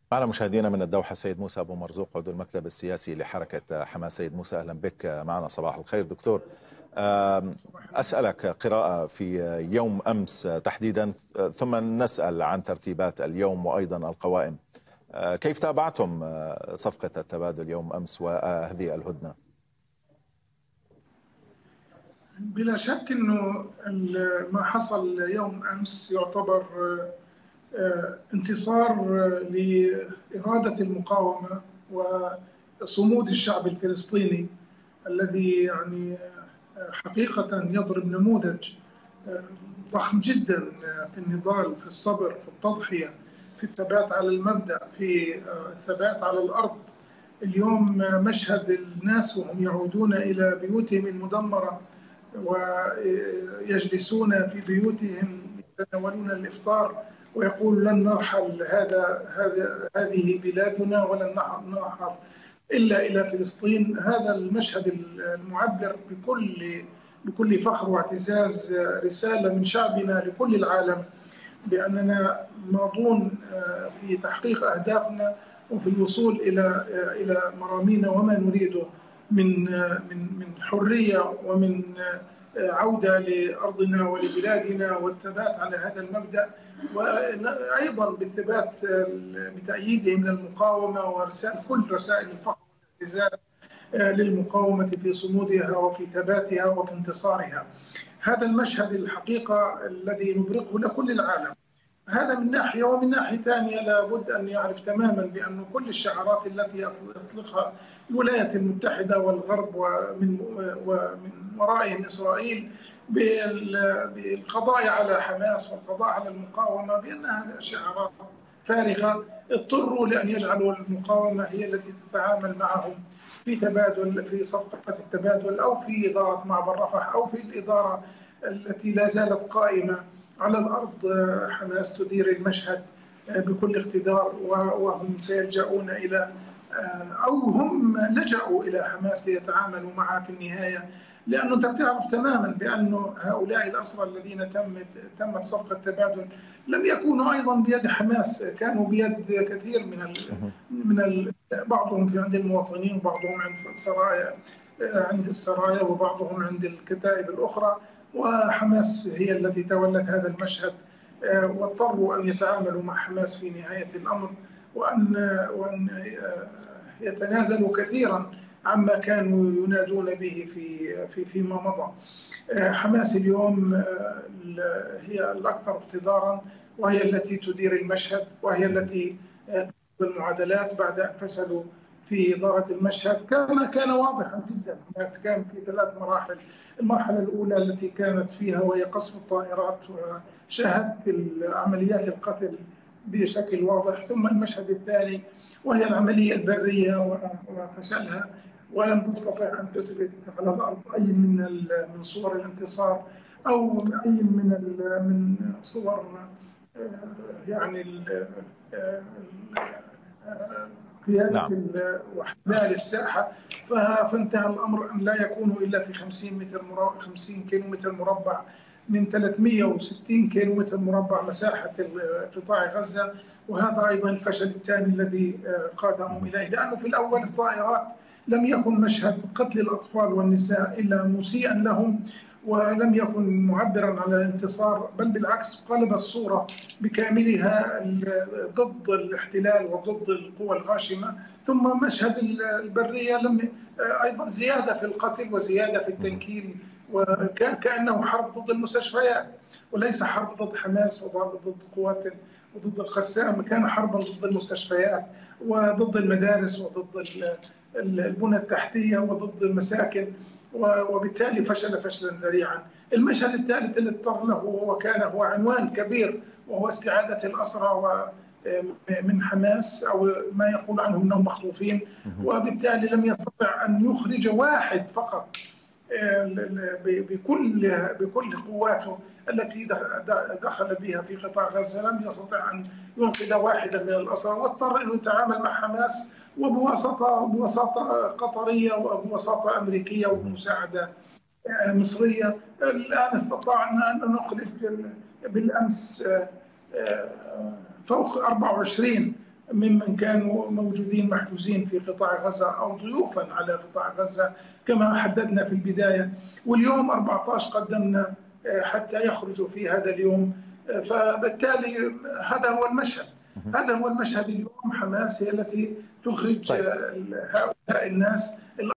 معنا مشاهدينا من الدوحة سيد موسى أبو مرزوق عضو المكتب السياسي لحركة حماس. سيد موسى أهلا بك معنا، صباح الخير دكتور. أسألك قراءة في يوم أمس تحديدا، ثم نسأل عن ترتيبات اليوم وأيضا القوائم. كيف تابعتم صفقة التبادل يوم أمس وهذه الهدنة؟ بلا شك أنه ما حصل يوم أمس يعتبر انتصار لإرادة المقاومة وصمود الشعب الفلسطيني الذي يعني حقيقة يضرب نموذج ضخم جدا في النضال، في الصبر، في التضحية، في الثبات على المبدأ، في الثبات على الأرض. اليوم مشهد الناس وهم يعودون إلى بيوتهم المدمرة ويجلسون في بيوتهم يتناولون الإفطار ويقول لن نرحل، هذه بلادنا ولن نرحل إلا إلى فلسطين. هذا المشهد المعبر بكل فخر واعتزاز رسالة من شعبنا لكل العالم بأننا ماضون في تحقيق أهدافنا وفي الوصول إلى مرامينا وما نريده من حرية ومن عودة لأرضنا ولبلادنا والثبات على هذا المبدأ، وأيضا بالثبات بتأييدهم للمقاومة وإرسال كل رسائل الفخر والاعتزاز للمقاومة في صمودها وفي ثباتها وفي انتصارها. هذا المشهد الحقيقة الذي نبرقه لكل العالم. هذا من ناحية، ومن ناحية ثانية لابد أن يعرف تماما بأن كل الشعارات التي يطلقها الولايات المتحدة والغرب ومن ورائهم إسرائيل بالقضاء على حماس والقضاء على المقاومة بأنها شعارات فارغة، اضطروا لأن يجعلوا المقاومة هي التي تتعامل معهم في تبادل، في صفقة التبادل أو في إدارة معبر رفح أو في الإدارة التي لا زالت قائمة على الأرض. حماس تدير المشهد بكل اقتدار، وهم سيلجؤون إلى أو هم لجأوا إلى حماس ليتعاملوا معها في النهاية، لأنه أنت بتعرف تماما بأن هؤلاء الأسرى الذين تمت صفقة تبادل لم يكونوا أيضا بيد حماس، كانوا بيد كثير بعضهم في عند المواطنين وبعضهم عند السرايا وبعضهم عند الكتائب الأخرى، وحماس هي التي تولت هذا المشهد، واضطروا أن يتعاملوا مع حماس في نهاية الأمر وأن يتنازلوا كثيرا عما كانوا ينادون به فيما مضى. حماس اليوم هي الأكثر اقتدارا، وهي التي تدير المشهد، وهي التي المعادلات بعد أن فشلوا في إدارة المشهد كما كان واضحا جدا. هناك كان في 3 مراحل. المرحلة الأولى التي كانت فيها وهي قصف الطائرات وشاهدت عمليات القتل بشكل واضح، ثم المشهد الثاني وهي العملية البرية وفشلها، ولم تستطع أن تثبت على الأرض أي من صور الانتصار أو أي من صور يعني قيادة واحتلال الساحة. فانتهى الأمر أن لا يكونوا إلا في 50 كيلومتر مربع من 360 كيلومتر مربع مساحة قطاع غزة. وهذا أيضا الفشل الثاني الذي قادهم إليه، لأنه في الأول الطائرات لم يكن مشهد قتل الأطفال والنساء إلا مسيئا لهم، ولم يكن معبرا على الانتصار، بل بالعكس قلب الصورة بكاملها ضد الاحتلال وضد القوى الغاشمة. ثم مشهد البرية أيضا زيادة في القتل وزيادة في التنكيل، وكان كأنه حرب ضد المستشفيات وليس حرب ضد حماس وضد قوات وضد القسام، كان حربا ضد المستشفيات وضد المدارس وضد البنى التحتية وضد المساكن، وبالتالي فشل فشلا ذريعا. المشهد الثالث اللي اضطر له وكان هو عنوان كبير، وهو استعادة الأسرى من حماس أو ما يقول عنهم أنهم مخطوفين، وبالتالي لم يستطع أن يخرج واحد فقط بكل قواته التي دخل بها في قطاع غزة. لم يستطع أن ينقذ واحدا من الأسرى، واضطر أن يتعامل مع حماس وبوساطة قطرية وبوساطة أمريكية وبمساعدة مصرية. الآن استطعنا أن نخرج بالأمس فوق 24 ممن كانوا موجودين محجوزين في قطاع غزة أو ضيوفا على قطاع غزة كما حددنا في البداية. واليوم 14 قدمنا حتى يخرجوا في هذا اليوم. فبالتالي هذا هو المشهد. هذا هو المشهد اليوم. حماس هي التي تخرج هؤلاء الناس